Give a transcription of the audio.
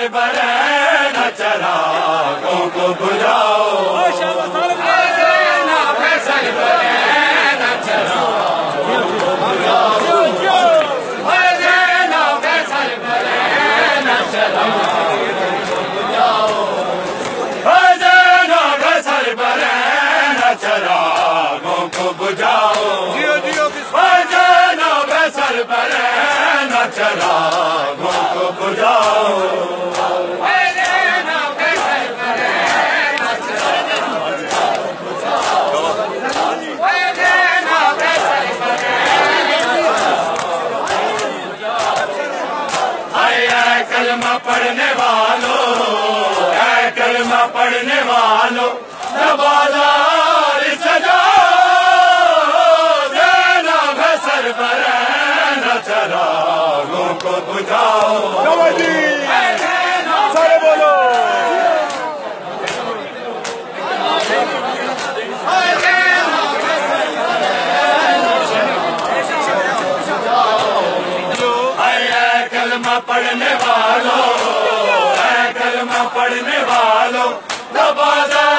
बरे न चरागों को बुझाओ। ना फैसल बरे न चरागों को बुझाओ। ना फैसल बरे न चरागों को बुझाओ। ना फैसल बरे न चरागों को बुझाओ। ना फैसल बरे न चरागों को बुझाओ। कलमा पढ़ने वालों, कलमा पढ़ने वालों, बाजार सजाओ। देना भसर बरे न चरागों को बुझाओ। सारे बोलो। कलमा पढ़ने वालों, कलमा पढ़ने वालों,